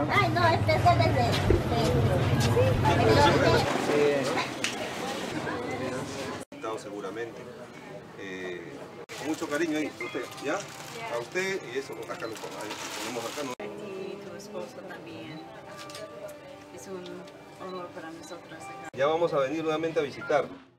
Ay, no, este es desde... Seguramente. Con mucho cariño ahí, usted, ¿ya? A usted y eso, acá lo ponemos acá. ¿No? A ti, tu esposo también. Es un honor para nosotros. Ya vamos a venir nuevamente a visitar.